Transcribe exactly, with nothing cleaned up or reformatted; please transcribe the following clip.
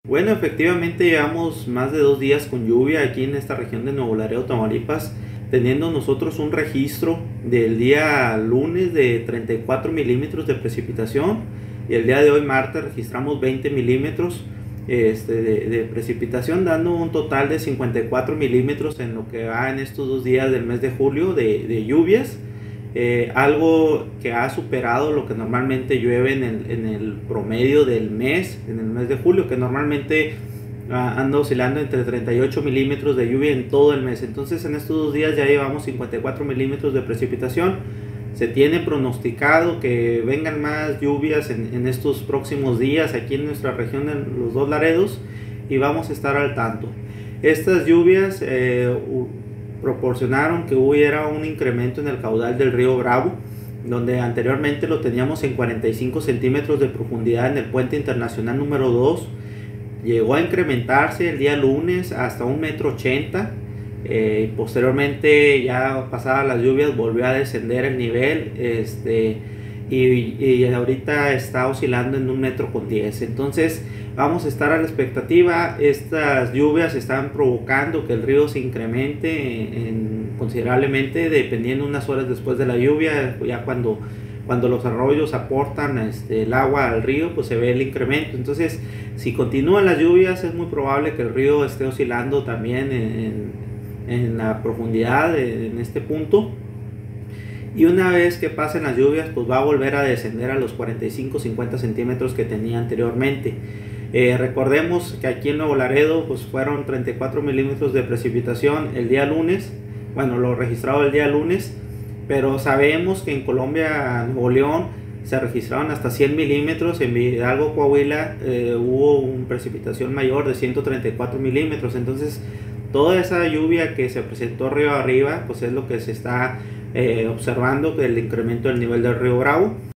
Bueno, efectivamente llevamos más de dos días con lluvia aquí en esta región de Nuevo Laredo, Tamaulipas, teniendo nosotros un registro del día lunes de treinta y cuatro milímetros de precipitación y el día de hoy martes registramos veinte milímetros este, de, de precipitación, dando un total de cincuenta y cuatro milímetros en lo que va en estos dos días del mes de julio de, de lluvias. Eh, algo que ha superado lo que normalmente llueve en el, en el promedio del mes, en el mes de julio, que normalmente uh, anda oscilando entre treinta y ocho milímetros de lluvia en todo el mes. Entonces en estos dos días ya llevamos cincuenta y cuatro milímetros de precipitación. Se tiene pronosticado que vengan más lluvias en, en estos próximos días aquí en nuestra región, en los dos Laredos, y vamos a estar al tanto. Estas lluvias eh, proporcionaron que hubiera un incremento en el caudal del río Bravo, donde anteriormente lo teníamos en cuarenta y cinco centímetros de profundidad en el puente internacional número dos. Llegó a incrementarse el día lunes hasta un metro ochenta. Eh, posteriormente, ya pasadas las lluvias, volvió a descender el nivel este, y, y ahorita está oscilando en un metro con diez. Entonces vamos a estar a la expectativa. Estas lluvias están provocando que el río se incremente en, en considerablemente, dependiendo unas horas después de la lluvia. Ya cuando, cuando los arroyos aportan este, el agua al río, pues se ve el incremento. Entonces, si continúan las lluvias, es muy probable que el río esté oscilando también en, en la profundidad de, en este punto. Y una vez que pasen las lluvias, pues va a volver a descender a los cuarenta y cinco cincuenta centímetros que tenía anteriormente. Eh, recordemos que aquí en Nuevo Laredo pues fueron treinta y cuatro milímetros de precipitación el día lunes, bueno, lo registrado el día lunes, pero sabemos que en Colombia, Nuevo León, se registraron hasta cien milímetros. En Hidalgo, Coahuila, eh, hubo una precipitación mayor de ciento treinta y cuatro milímetros. Entonces toda esa lluvia que se presentó río arriba, pues es lo que se está eh, observando, que el incremento del nivel del río Bravo.